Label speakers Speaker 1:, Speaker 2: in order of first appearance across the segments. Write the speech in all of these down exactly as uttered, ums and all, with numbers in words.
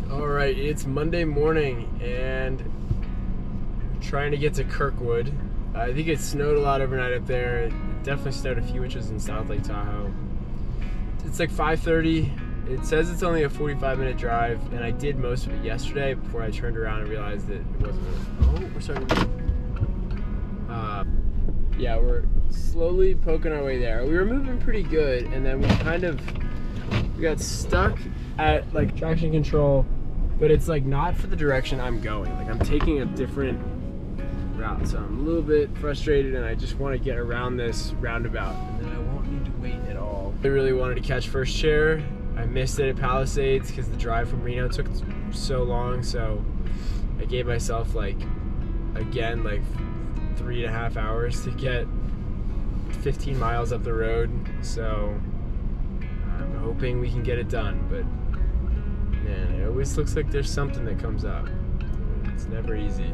Speaker 1: All right, it's Monday morning and I'm trying to get to Kirkwood. I think it snowed a lot overnight up there. It definitely snowed a few inches in South Lake Tahoe. It's like five thirty. It says it's only a forty-five minute drive, and I did most of it yesterday before I turned around and realized that it wasn't. Oh, we're starting to... Uh, yeah, we're slowly poking our way there. We were moving pretty good, and then we kind of we got stuck at like traction control, but it's like not for the direction I'm going. Like I'm taking a different route, so I'm a little bit frustrated, and I just want to get around this roundabout, and then I won't need to wait at all. I really wanted to catch first chair. I missed it at Palisades because the drive from Reno took so long, so I gave myself like, again, like three and a half hours to get fifteen miles up the road, so I'm hoping we can get it done, but man, it always looks like there's something that comes up. It's never easy.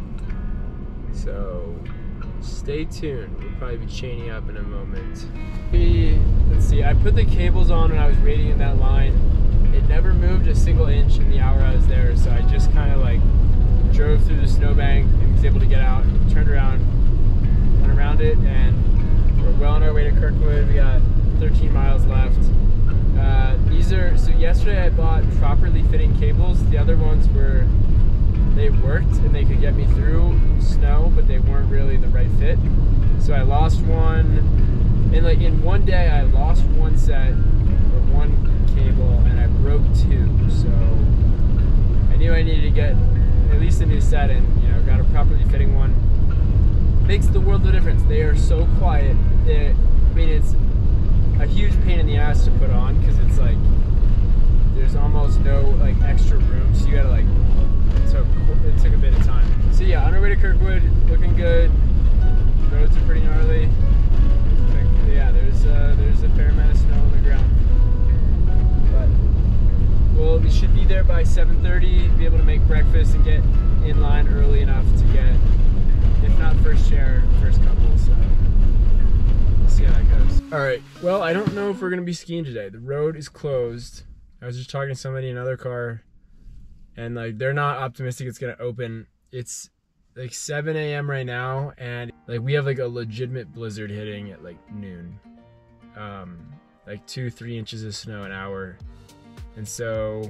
Speaker 1: So stay tuned. We'll probably be chaining up in a moment. Let's see, I put the cables on when I was waiting in that line. It never moved a single inch in the hour I was there, so I just kind of like drove through the snowbank and was able to get out, turned around, went around it, and we're well on our way to Kirkwood. We got thirteen miles left. Uh, these are, so yesterday I bought properly fitting cables. The other ones were, they worked and they could get me through snow, but they weren't really the right fit. So I lost one, and like in one day I lost one set or one cable and I broke two. So I knew I needed to get at least a new set, and you know, got a properly fitting one. Makes the world of difference. They are so quiet. It, I mean, it's a huge pain in the ass to put on because it's like there's almost no like extra room, so you gotta like it took it took a bit of time. So yeah, on our way to Kirkwood, looking good. Roads are pretty gnarly. But yeah, there's uh, there's a fair amount of snow on the ground. But well, we should be there by seven thirty. Be able to make breakfast and get in line early enough to get, if not first chair, first couple. So we'll see how that goes. All right. Well, I don't know if we're gonna be skiing today. The road is closed. I was just talking to somebody in another car, and like they're not optimistic it's gonna open. It's like seven A M right now, and like we have like a legitimate blizzard hitting at like noon. Um, like two, three inches of snow an hour, and so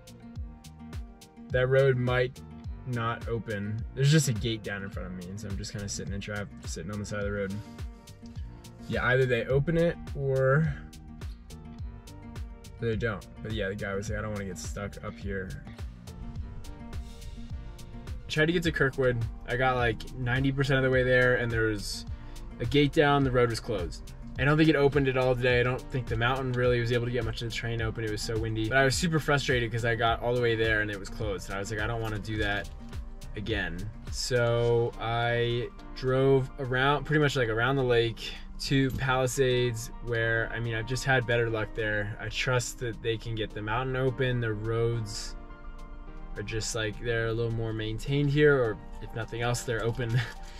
Speaker 1: that road might not open. There's just a gate down in front of me, and so I'm just kind of sitting in traffic, sitting on the side of the road. Yeah, either they open it or they don't. But yeah, the guy was like, I don't want to get stuck up here. Tried to get to Kirkwood. I got like ninety percent of the way there, and there was a gate down. The road was closed. I don't think it opened at all today. I don't think the mountain really was able to get much of the train open. It was so windy. But I was super frustrated because I got all the way there and it was closed. And I was like, I don't want to do that again. So I drove around, pretty much like around the lake to Palisades, where, I mean, I've just had better luck there. I trust that they can get the mountain open. The roads are just like, they're a little more maintained here, or if nothing else, they're open.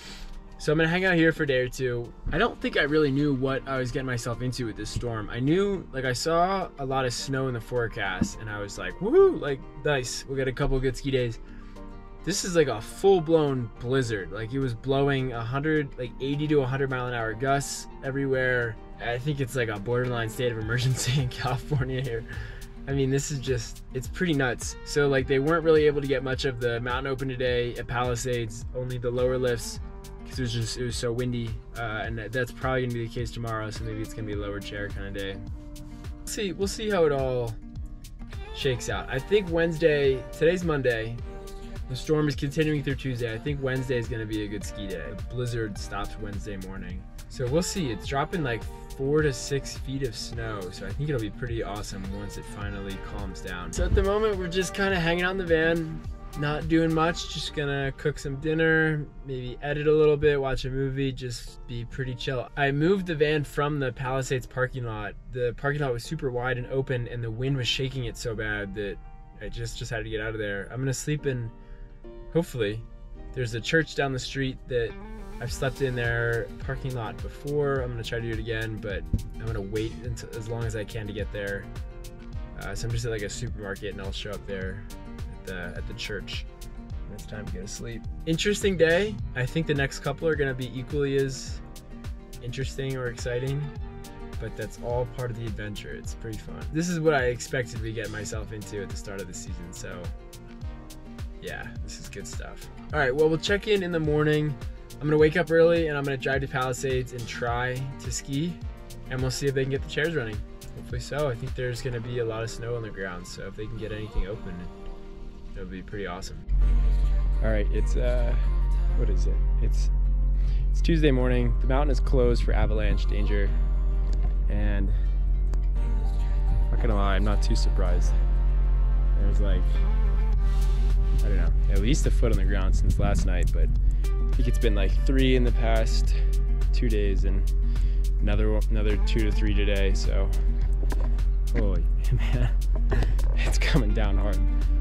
Speaker 1: So I'm gonna hang out here for a day or two. I don't think I really knew what I was getting myself into with this storm. I knew, like I saw a lot of snow in the forecast, and I was like, woohoo, like nice, we'll get a couple good ski days. This is like a full-blown blizzard. Like it was blowing one hundred, like eighty to one hundred mile an hour gusts everywhere. I think it's like a borderline state of emergency in California here. I mean, this is just, it's pretty nuts. So like they weren't really able to get much of the mountain open today at Palisades, only the lower lifts, because it was just, it was so windy. Uh, and that's probably gonna be the case tomorrow, so maybe it's gonna be a lower chair kind of day. We'll see, we'll see how it all shakes out. I think Wednesday, today's Monday, the storm is continuing through Tuesday. I think Wednesday is gonna be a good ski day. The blizzard stops Wednesday morning. So we'll see, it's dropping like four to six feet of snow, so I think it'll be pretty awesome once it finally calms down. So at the moment, we're just kind of hanging out in the van, not doing much, just gonna cook some dinner, maybe edit a little bit, watch a movie, just be pretty chill. I moved the van from the Palisades parking lot. The parking lot was super wide and open, and the wind was shaking it so bad that I just, just had to get out of there. I'm gonna sleep in, hopefully, there's a church down the street that I've slept in their parking lot before. I'm gonna try to do it again, but I'm gonna wait until, as long as I can to get there. Uh, so I'm just at like a supermarket, and I'll show up there at the at the church. And it's time to go to sleep. Interesting day. I think the next couple are gonna be equally as interesting or exciting, but that's all part of the adventure. It's pretty fun. This is what I expected to get myself into at the start of the season, so yeah, this is good stuff. All right, well, we'll check in in the morning. I'm gonna wake up early and I'm gonna drive to Palisades and try to ski, and we'll see if they can get the chairs running. Hopefully so. I think there's gonna be a lot of snow on the ground, so if they can get anything open, it'll be pretty awesome. All right, it's, uh, what is it? It's, it's Tuesday morning. The mountain is closed for avalanche danger, and I'm not gonna lie, I'm not too surprised. There's like, I don't know, at least a foot on the ground since last night, but I think it's been like three in the past two days and another another two to three today, so holy man, it's coming down hard.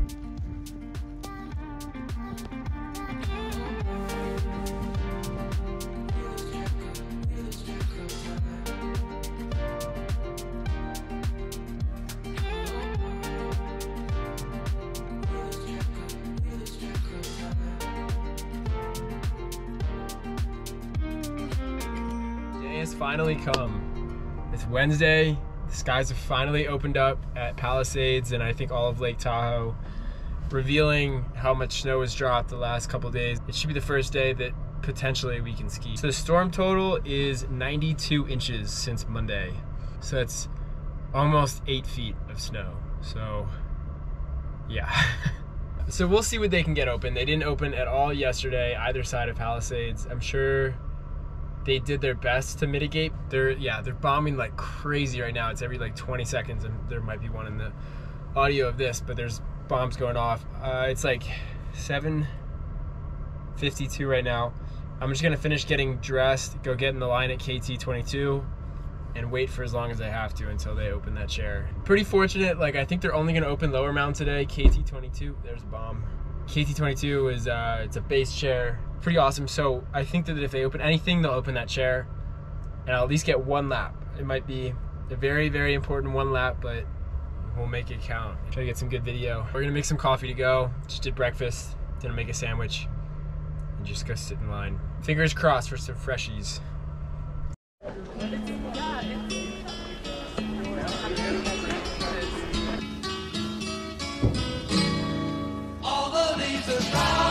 Speaker 1: Has finally come. It's Wednesday. The skies have finally opened up at Palisades and I think all of Lake Tahoe, revealing how much snow has dropped the last couple of days. It should be the first day that potentially we can ski. So the storm total is ninety-two inches since Monday. So it's almost eight feet of snow. So yeah. So we'll see what they can get open. They didn't open at all yesterday, either side of Palisades. I'm sure they did their best to mitigate. They're, yeah, they're bombing like crazy right now. It's every like twenty seconds, and there might be one in the audio of this, but there's bombs going off. Uh, it's like seven fifty-two right now. I'm just gonna finish getting dressed, go get in the line at K T twenty-two, and wait for as long as I have to until they open that chair. Pretty fortunate, like I think they're only gonna open Lower Mountain today. K T twenty-two, there's a bomb. K T twenty-two is, uh, it's a base chair. Pretty awesome. So I think that if they open anything, they'll open that chair and I'll at least get one lap. It might be a very, very important one lap, but we'll make it count. Try to get some good video. We're gonna make some coffee to go. Just did breakfast, gonna make a sandwich and just go sit in line. Fingers crossed for some freshies.
Speaker 2: All the leaves are brown.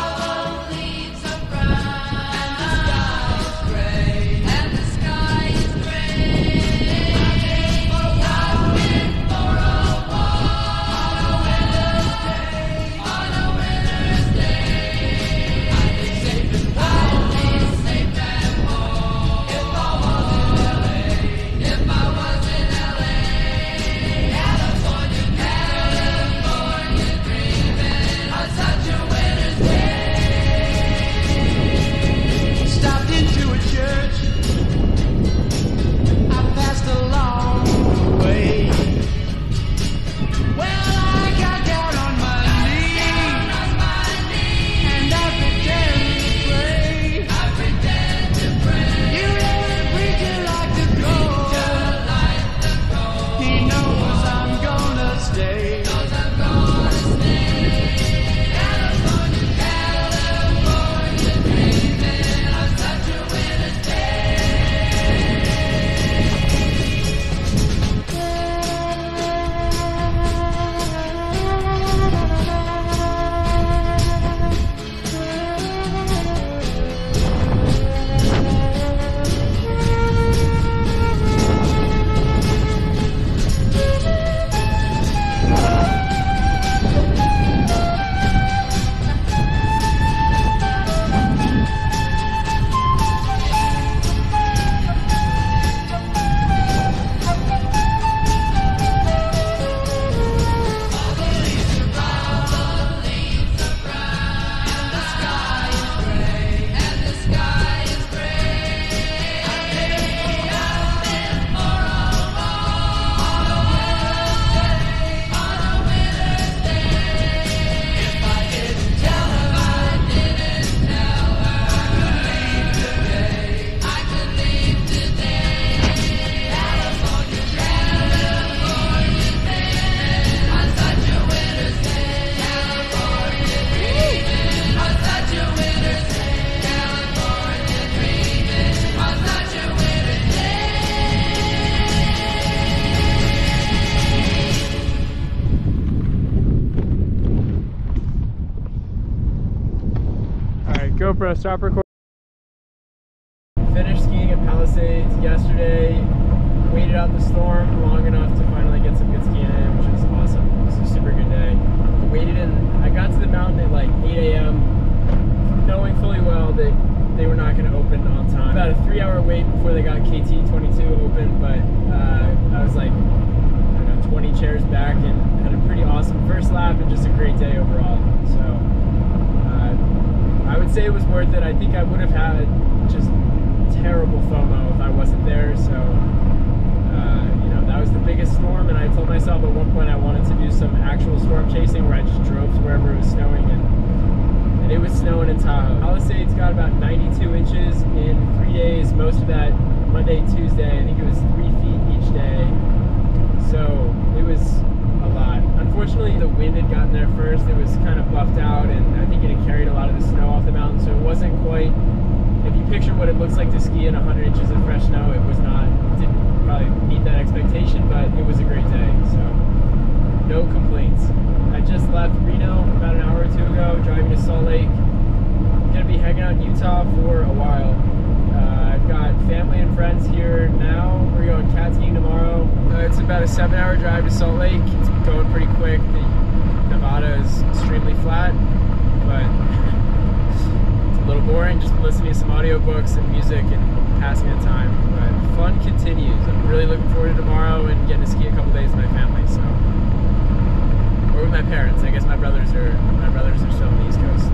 Speaker 1: GoPro, stop recording. Finished skiing at Palisades yesterday. Waited out the storm long enough to finally get some good skiing in, which was awesome. It was a super good day. Waited in, I got to the mountain at like eight A M knowing fully well that they were not going to open on time. About a three hour wait before they got K T twenty-two open, but uh, I was like, I don't know, twenty chairs back and had a pretty awesome first lap and just a great day overall. So uh, I would say it was worth it. I think I would have had just terrible FOMO if I wasn't there. So uh, you know, that was the biggest storm, and I told myself at one point I wanted to do some actual storm chasing where I just drove to wherever it was snowing, and and it was snowing in Tahoe. Palisades got about ninety-two inches in three days, most of that Monday, Tuesday. I think it was three feet each day. So it was a lot. Unfortunately, the wind had gotten there first. It was kind of buffed out, and I think it had carried a lot of the snow off the mountain, so it wasn't quite, if you picture what it looks like to ski in one hundred inches of fresh snow, it was not, it didn't probably meet that expectation, but it was a great day, so no complaints. I just left Reno about an hour or two ago, driving to Salt Lake. I'm going to be hanging out in Utah for a while. Uh, I've got family and friends here now. We're going cat skiing tomorrow. Uh, it's about a seven hour drive to Salt Lake. It's going pretty quick. The Nevada is extremely flat, but it's a little boring just listening to some audiobooks and music and passing the time. But fun continues. I'm really looking forward to tomorrow and getting to ski a couple days with my family. So, or with my parents. I guess my brothers are my brothers are still on the East Coast.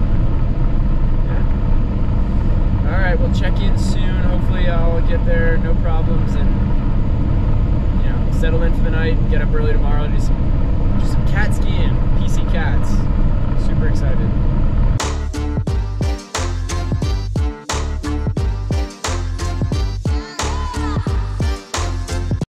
Speaker 1: Yeah. All right, we'll check in soon. Hopefully, I'll get there, no problems, and you know, settle in for the night and get up early tomorrow to do some do some cat skiing, P C cats. Super excited.